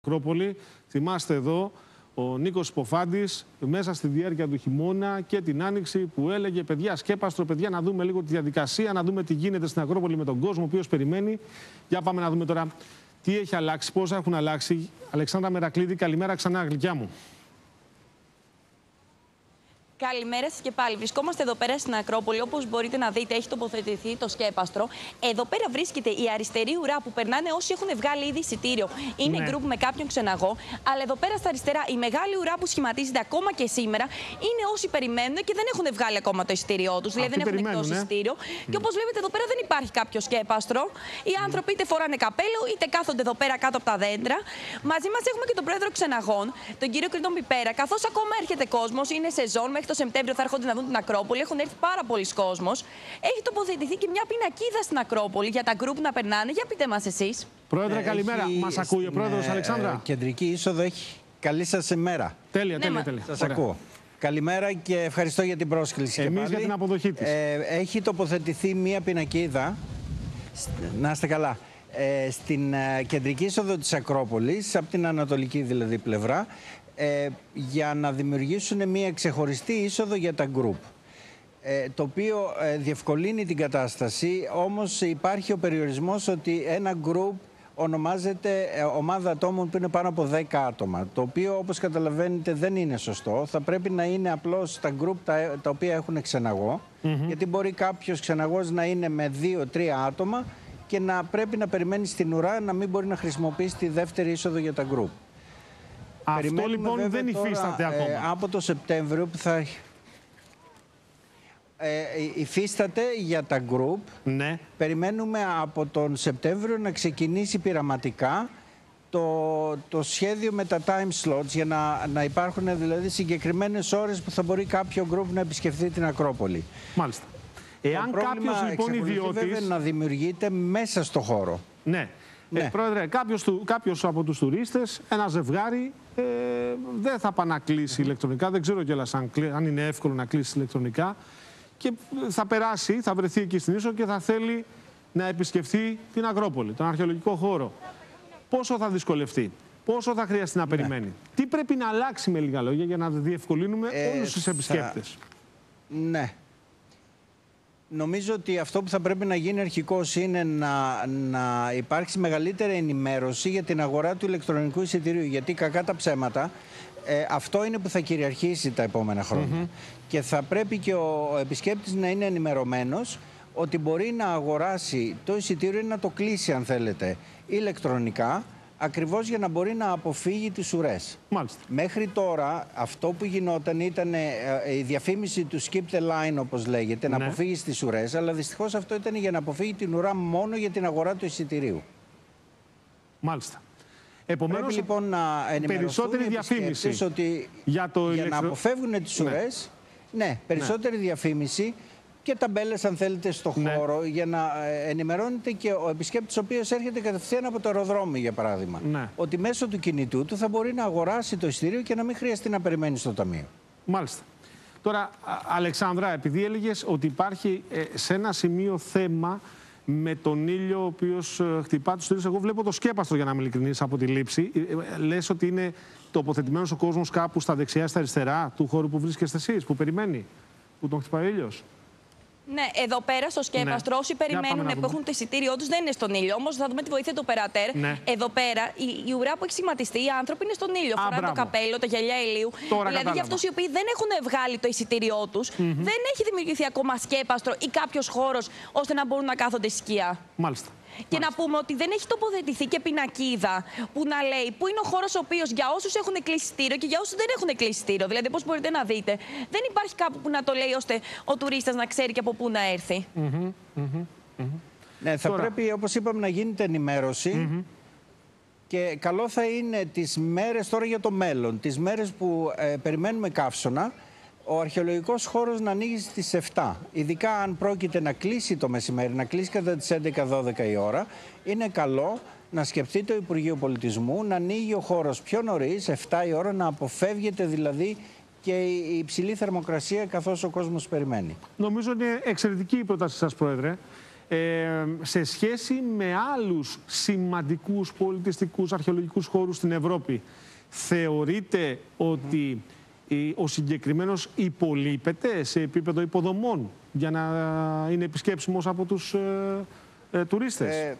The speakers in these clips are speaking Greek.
Ακρόπολη. Θυμάστε εδώ ο Νίκος Υποφάντης μέσα στη διάρκεια του χειμώνα και την Άνοιξη που έλεγε παιδιά σκέπαστρο, παιδιά να δούμε λίγο τη διαδικασία, να δούμε τι γίνεται στην Ακρόπολη με τον κόσμο ο οποίος περιμένει. Για πάμε να δούμε τώρα τι έχει αλλάξει, πόσα έχουν αλλάξει. Αλεξάνδρα Μερακλήδη, καλημέρα ξανά γλυκιά μου. Καλημέρα σας και πάλι. Βρισκόμαστε εδώ πέρα στην Ακρόπολη. Όπως μπορείτε να δείτε, έχει τοποθετηθεί το σκέπαστρο. Εδώ πέρα βρίσκεται η αριστερή ουρά που περνάνε όσοι έχουν βγάλει ήδη εισιτήριο. Είναι γκρουπ με κάποιον ξεναγό. Αλλά εδώ πέρα στα αριστερά, η μεγάλη ουρά που σχηματίζεται ακόμα και σήμερα είναι όσοι περιμένουν και δεν έχουν βγάλει ακόμα το εισιτήριό τους. Δηλαδή δεν έχουν εκδώσει εισιτήριο. Και όπως βλέπετε, εδώ πέρα δεν υπάρχει κάποιο σκέπαστρο. Οι άνθρωποι είτε φοράνε καπέλο είτε κάθονται εδώ πέρα κάτω από τα δέντρα. Μαζί μας έχουμε και τον πρόεδρο ξεναγών, τον κύριο Κρήτον Πιπέρα. Καθώς ακόμα έρχεται κόσμος, είναι σεζόν μέχρι το Σεπτέμβριο θα έρχονται να δουν την Ακρόπολη. Έχουν έρθει πάρα πολλοί κόσμος. Έχει τοποθετηθεί και μια πινακίδα στην Ακρόπολη για τα γκρουπ να περνάνε. Για πείτε μας εσείς. Πρόεδρε, καλημέρα. Μας ακούει ο πρόεδρος Αλεξάνδρα? Κεντρική είσοδο έχει. Καλή σας ημέρα. Τέλεια. Σας ακούω. Καλημέρα και ευχαριστώ για την πρόσκληση. Εμείς για την αποδοχή της. Έχει τοποθετηθεί μια πινακίδα. Να είστε καλά. Στην κεντρική είσοδο της Ακρόπολης, από την ανατολική δηλαδή πλευρά, για να δημιουργήσουν μια ξεχωριστή είσοδο για τα γκρουπ, το οποίο διευκολύνει την κατάσταση, όμως υπάρχει ο περιορισμός ότι ένα γκρουπ ονομάζεται ομάδα ατόμων που είναι πάνω από 10 άτομα, το οποίο όπως καταλαβαίνετε δεν είναι σωστό. Θα πρέπει να είναι απλώς τα γκρουπ τα οποία έχουν ξεναγό, γιατί μπορεί κάποιος ξεναγός να είναι με 2-3 άτομα και να πρέπει να περιμένει στην ουρά, να μην μπορεί να χρησιμοποιήσει τη δεύτερη είσοδο για τα γκρουπ. Αυτό λοιπόν δεν υφίσταται ακόμα. Από το Σεπτέμβριο που θα υφίσταται για τα γκρουπ. Ναι. Περιμένουμε από τον Σεπτέμβριο να ξεκινήσει πειραματικά το σχέδιο με τα time slots, για να υπάρχουν δηλαδή συγκεκριμένες ώρες που θα μπορεί κάποιο γκρουπ να επισκεφθεί την Ακρόπολη. Μάλιστα. Εάν κάποιος λοιπόν ιδιώτης να δημιουργείται μέσα στο χώρο. Ναι. Πρόεδρε, κάποιος από τους τουρίστες, ένα ζευγάρι, δεν θα πάει να κλείσει ηλεκτρονικά. Δεν ξέρω κιόλας αν είναι εύκολο να κλείσει ηλεκτρονικά. Και θα περάσει, θα βρεθεί εκεί στην είσοδο και θα θέλει να επισκεφθεί την Ακρόπολη, τον αρχαιολογικό χώρο. Πόσο θα δυσκολευτεί, πόσο θα χρειαστεί να περιμένει, τι πρέπει να αλλάξει με λίγα λόγια για να διευκολύνουμε όλους τους επισκέπτες. Ναι. Νομίζω ότι αυτό που θα πρέπει να γίνει αρχικώς είναι να υπάρξει μεγαλύτερη ενημέρωση για την αγορά του ηλεκτρονικού εισιτηρίου. Γιατί κακά τα ψέματα, αυτό είναι που θα κυριαρχήσει τα επόμενα χρόνια. Και θα πρέπει και ο επισκέπτης να είναι ενημερωμένος ότι μπορεί να αγοράσει το εισιτήριο ή να το κλείσει, αν θέλετε, ηλεκτρονικά, ακριβώς για να μπορεί να αποφύγει τις ουρές. Μάλιστα. Μέχρι τώρα αυτό που γινόταν ήταν η διαφήμιση του skip the line, όπως λέγεται, να αποφύγει τις ουρές, αλλά δυστυχώς αυτό ήταν για να αποφύγει την ουρά μόνο για την αγορά του εισιτηρίου. Μάλιστα. Επομένως, πρέπει λοιπόν να ενημερωθούν οι επισκέπτες ότι για να αποφεύγουν τις ουρές, περισσότερη διαφήμιση και ταμπέλες αν θέλετε στο χώρο, για να ενημερώνεται και ο επισκέπτης ο οποίος έρχεται κατευθείαν από το αεροδρόμιο, για παράδειγμα, ότι μέσω του κινητού του θα μπορεί να αγοράσει το εισιτήριο και να μην χρειαστεί να περιμένει στο ταμείο. Μάλιστα. Τώρα, Αλεξάνδρα, επειδή έλεγες ότι υπάρχει σε ένα σημείο θέμα με τον ήλιο ο οποίος χτυπά τους τουρίστες, εγώ βλέπω το σκέπαστρο, για να είμαι ειλικρινής, από τη λήψη. Λες ότι είναι τοποθετημένος ο κόσμος κάπου στα δεξιά, στα αριστερά του χώρου που βρίσκεστε εσείς, που περιμένει, που τον χτυπάει ο ήλιος? Ναι, εδώ πέρα στο σκέπαστρο, όσοι περιμένουν που έχουν το εισιτήριό τους δεν είναι στον ήλιο. Όμως θα δούμε τη βοήθεια του οπερατέρ. Εδώ πέρα η ουρά που έχει σχηματιστεί, οι άνθρωποι είναι στον ήλιο. Φοράνε το καπέλο, τα γυαλιά ηλίου. Δηλαδή για αυτούς οι οποίοι δεν έχουν βγάλει το εισιτήριό τους, δεν έχει δημιουργηθεί ακόμα σκέπαστρο ή κάποιος χώρος ώστε να μπορούν να κάθονται στη σκιά. Μάλιστα. Και να πούμε ότι δεν έχει τοποθετηθεί και πινακίδα που να λέει πού είναι ο χώρος ο οποίος για όσους έχουν κλείσει εισιτήριο και για όσους δεν έχουν κλείσει εισιτήριο. Δηλαδή, πώς μπορείτε να δείτε, δεν υπάρχει κάπου που να το λέει ώστε ο τουρίστας να ξέρει και από πού να έρθει. Ναι, θα πρέπει, όπως είπαμε, να γίνεται ενημέρωση. Και καλό θα είναι τις μέρες τώρα για το μέλλον, τις μέρες που περιμένουμε καύσωνα, ο αρχαιολογικός χώρος να ανοίγει στις 7. Ειδικά αν πρόκειται να κλείσει το μεσημέρι, να κλείσει κατά τις 11-12 η ώρα, είναι καλό να σκεφτεί το Υπουργείο Πολιτισμού να ανοίγει ο χώρος πιο νωρίς, 7 η ώρα, να αποφεύγεται δηλαδή και η υψηλή θερμοκρασία καθώς ο κόσμος περιμένει. Νομίζω είναι εξαιρετική η πρόταση σας, Πρόεδρε. σε σχέση με άλλους σημαντικούς πολιτιστικούς αρχαιολογικούς χώρους στην Ευρώπη, θεωρείτε ότι ο συγκεκριμένος υπολείπεται σε επίπεδο υποδομών για να είναι επισκέψιμος από τους τουρίστες?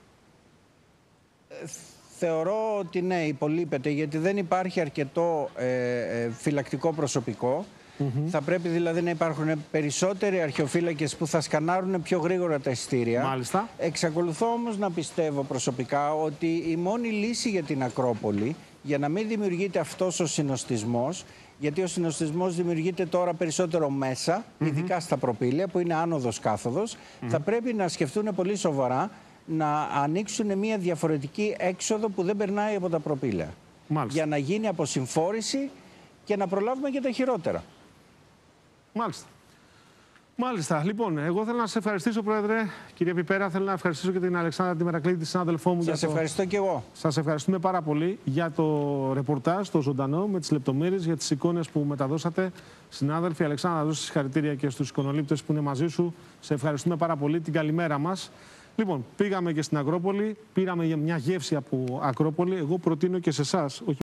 Θεωρώ ότι ναι, υπολείπεται, γιατί δεν υπάρχει αρκετό φυλακτικό προσωπικό. Θα πρέπει δηλαδή να υπάρχουν περισσότεροι αρχαιοφύλακες που θα σκανάρουν πιο γρήγορα τα εισιτήρια. Μάλιστα. Εξακολουθώ όμως να πιστεύω προσωπικά ότι η μόνη λύση για την Ακρόπολη, για να μην δημιουργείται αυτός ο συνοστισμός, γιατί ο συνοστισμός δημιουργείται τώρα περισσότερο μέσα, ειδικά στα προπήλαια που είναι άνοδος κάθοδος, θα πρέπει να σκεφτούν πολύ σοβαρά να ανοίξουν μια διαφορετική έξοδο που δεν περνάει από τα προπήλαια. Για να γίνει αποσυμφόρηση και να προλάβουμε και τα χειρότερα. Μάλιστα. Μάλιστα. Λοιπόν, εγώ θέλω να σας ευχαριστήσω, Πρόεδρε. Κύριε Πιπέρα, θέλω να ευχαριστήσω και την Αλεξάνδρα τη Μερακλήτη, τη συνάδελφό μου. Σας ευχαριστώ και εγώ. Σας ευχαριστούμε πάρα πολύ για το ρεπορτάζ, το ζωντανό, με τις λεπτομέρειες, για τις εικόνες που μεταδώσατε. Συνάδελφοι, Αλεξάνδρα, να δώσεις συγχαρητήρια και στους εικονολήπτες που είναι μαζί σου. Σε ευχαριστούμε πάρα πολύ. Την καλημέρα μας. Λοιπόν, πήγαμε και στην Ακρόπολη, πήραμε μια γεύση από Ακρόπολη. Εγώ προτείνω και σε εσάς,